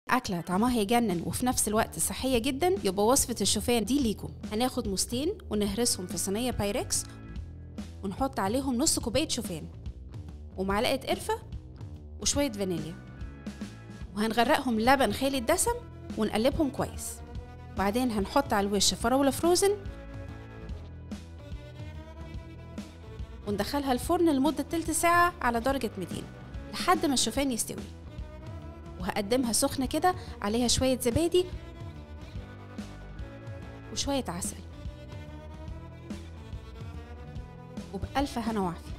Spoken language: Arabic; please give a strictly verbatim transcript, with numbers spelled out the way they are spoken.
أكلة طعمها يجنن وفي نفس الوقت صحية جدا، يبقى وصفة الشوفان دي ليكم. هناخد موستين ونهرسهم في صينية بايركس ونحط عليهم نص كوباية شوفان ومعلقة قرفة وشوية فانيليا، وهنغرقهم لبن خالي الدسم ونقلبهم كويس. بعدين هنحط على الوش فراولة فروزن وندخلها الفرن لمدة تلت ساعة على درجة مئتين لحد ما الشوفان يستوي. وهقدمها سخنة كده عليها شوية زبادي وشوية عسل، وبألف هنا وعافية.